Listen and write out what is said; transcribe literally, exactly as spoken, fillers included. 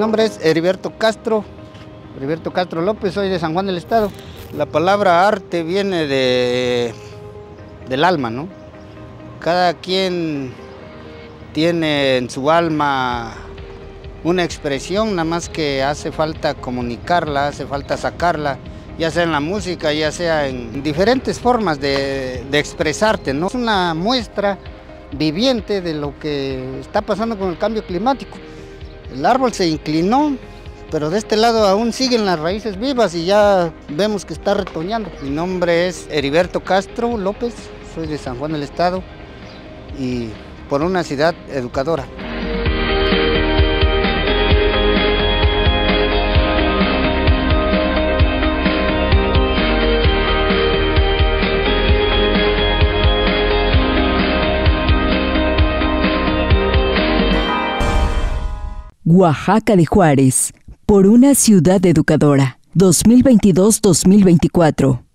nombre es Heriberto Castro, Heriberto Castro López, soy de San Juan del Estado. La palabra arte viene de, del alma, ¿no? Cada quien tiene en su alma una expresión, nada más que hace falta comunicarla, hace falta sacarla, ya sea en la música, ya sea en diferentes formas de, de expresarte, ¿no? Es una muestra viviente de lo que está pasando con el cambio climático. El árbol se inclinó, pero de este lado aún siguen las raíces vivas y ya vemos que está retoñando. Mi nombre es Heriberto Castro López, soy de San Juan del Estado y por una ciudad educadora. Oaxaca de Juárez, por una ciudad educadora, dos mil veintidós a dos mil veinticuatro.